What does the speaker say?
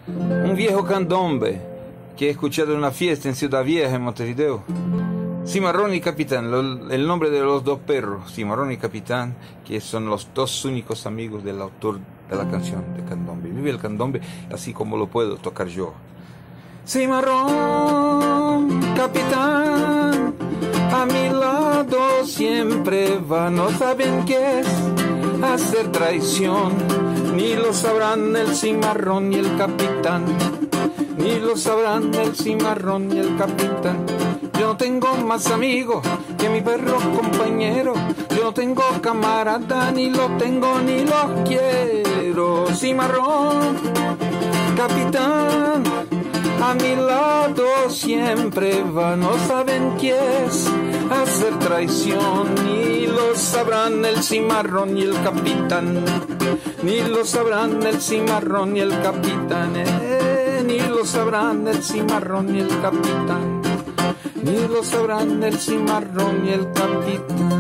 un viejo candombe que he escuchado en una fiesta en Ciudad Vieja, en Montevideo. Cimarrón y Capitán, el nombre de los dos perros, Cimarrón y Capitán, que son los dos únicos amigos del autor de la canción de candombe. Vive el candombe así como lo puedo tocar yo. Cimarrón, Capitán, a mi lado siempre va, no saben qué es hacer traición, ni lo sabrán el cimarrón ni el capitán, ni lo sabrán el cimarrón ni el capitán. Yo no tengo más amigo que mi perro compañero, yo no tengo camarada, ni lo tengo ni lo quiero. Cimarrón, Capitán, a mi lado siempre va, no saben qué es hacer traición, ni lo sabrán el cimarrón ni el capitán, ni lo sabrán el cimarrón ni el capitán, ni lo sabrán el cimarrón ni el capitán, ni lo sabrán el cimarrón ni el capitán.